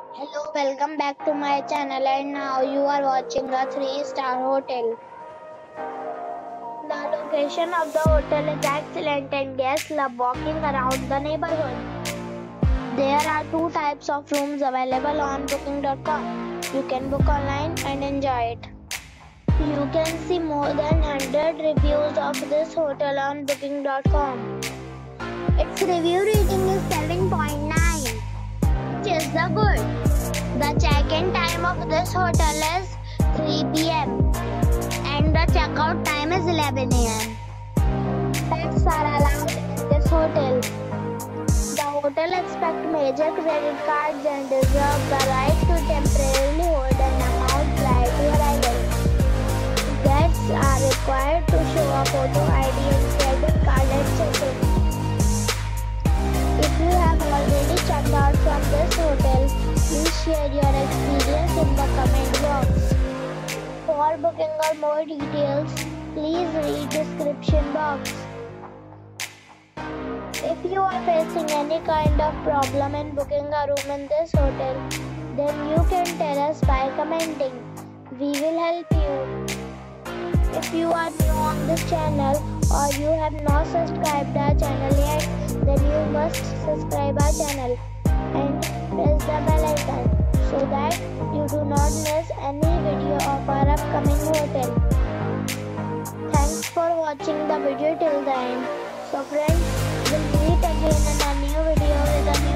Hello, welcome back to my channel, and now you are watching a 3-star hotel. The location of the hotel is excellent and guests love walking around the neighborhood. There are two types of rooms available on booking.com. You can book online and enjoy it. You can see more than 100 reviews of this hotel on booking.com. Its review rating is 7.9, which is the good. The check-in time of this hotel is 3 p.m. and the checkout time is 11 a.m. Pets are allowed in this hotel. The hotel accepts major credit cards and reserves the right to temporarily hold an amount prior to arrival. Guests are required to show a photo ID and credit card at check-in. If you have already checked out from this hotel, please share your experience in the comment box. For booking or more details, please read description box. If you are facing any kind of problem in booking a room in this hotel, then you can tell us by commenting. We will help you. If you are new on this channel or you have not subscribed our channel yet, then you must subscribe our channel and press the bell icon so that you do not miss any video of our upcoming hotel. Thanks for watching the video till the end. So friends, we'll meet again in a new video with a new